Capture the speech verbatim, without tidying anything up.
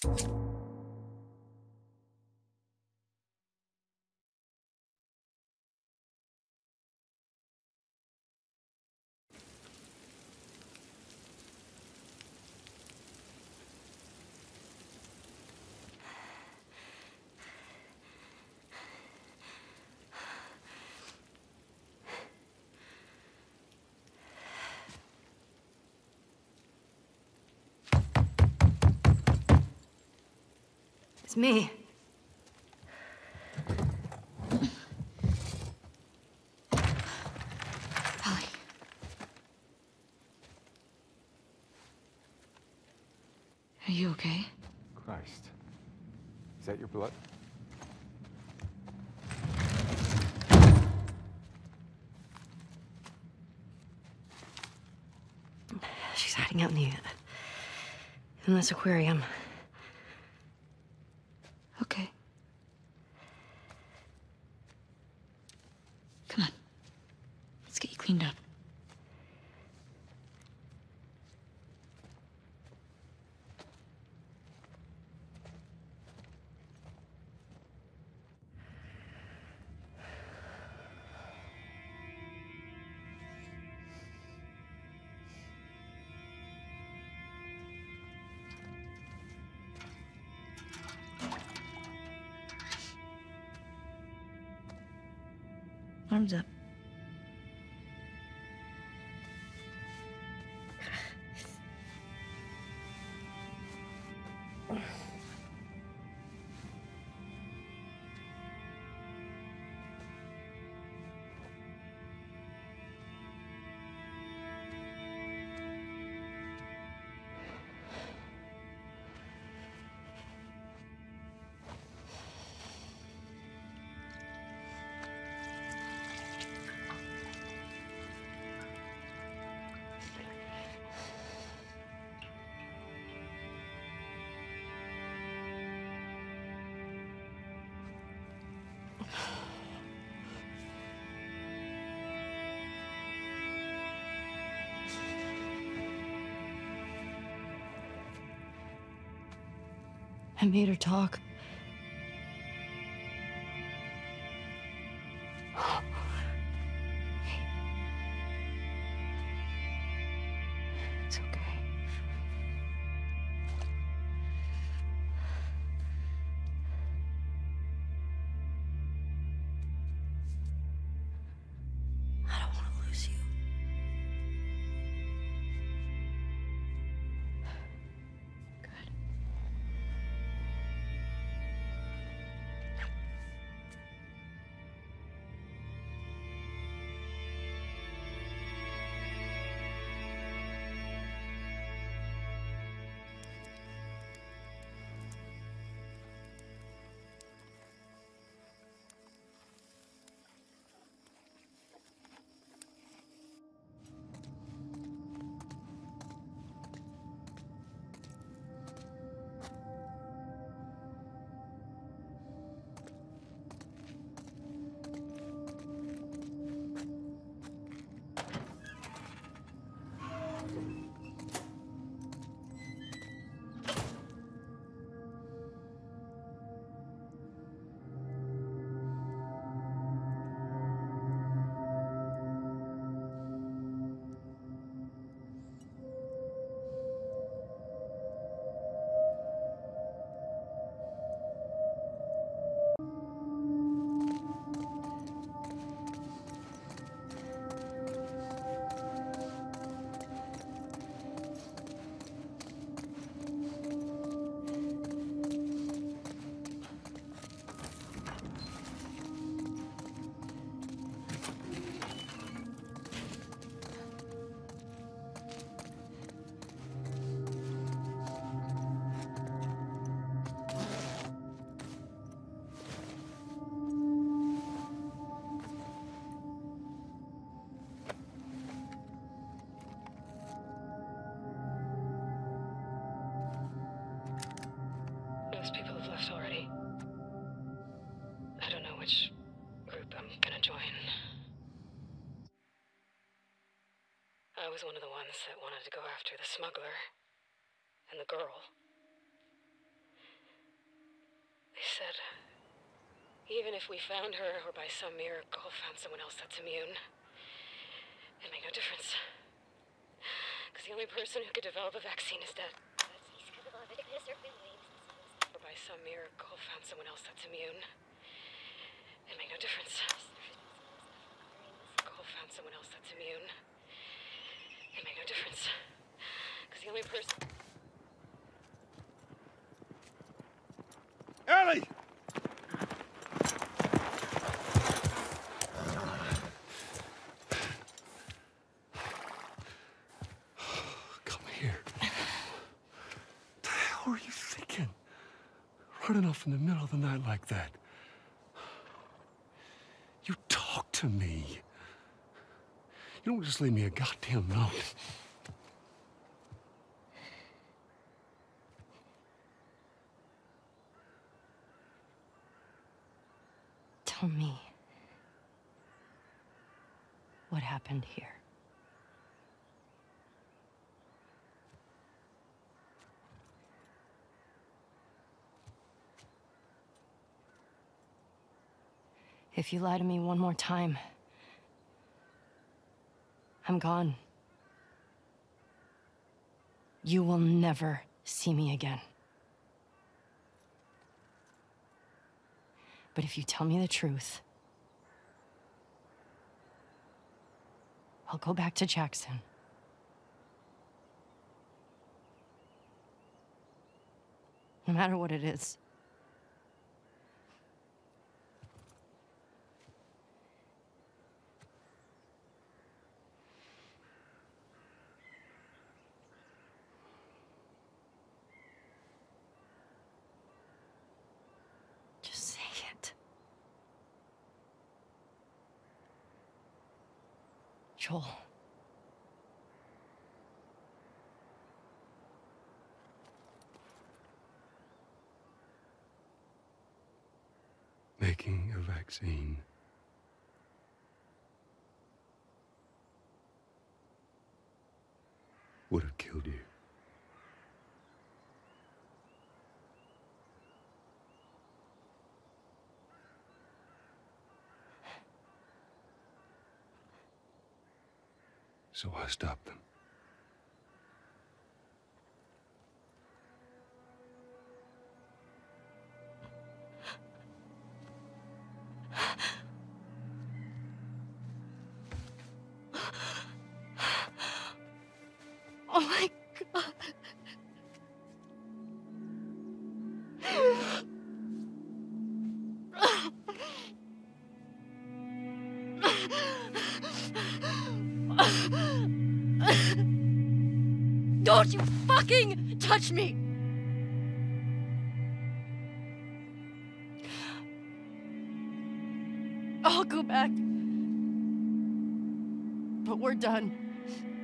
It's me. Ellie. Are you okay? Christ. Is that your blood? She's hiding out in the... in this aquarium. Okay. Come on. Let's get you cleaned up. Arms up. I made her talk. It's okay. I don't want to lose you. Good. Most people have left already. I don't know which group I'm gonna join. I was one of the ones that wanted to go after the smuggler and the girl. said, even if we found her, or by some miracle found someone else that's immune, it'd make no difference. Because the only person who could develop a vaccine is dead. Or by some miracle found someone else that's immune, it'd make no difference. Found someone else that's immune. It'd make no difference. Because the only person... Ellie! Come here. What the hell were you thinking? Running off in the middle of the night like that. You talk to me. You don't just leave me a goddamn note. Tell me what happened here. If you lie to me one more time, I'm gone. You will never see me again. But if you tell me the truth, I'll go back to Jackson. No matter what it is. Joel. Making a vaccine would have killed you. So I stopped them. Oh my God. Don't you fucking touch me! I'll go back. But we're done.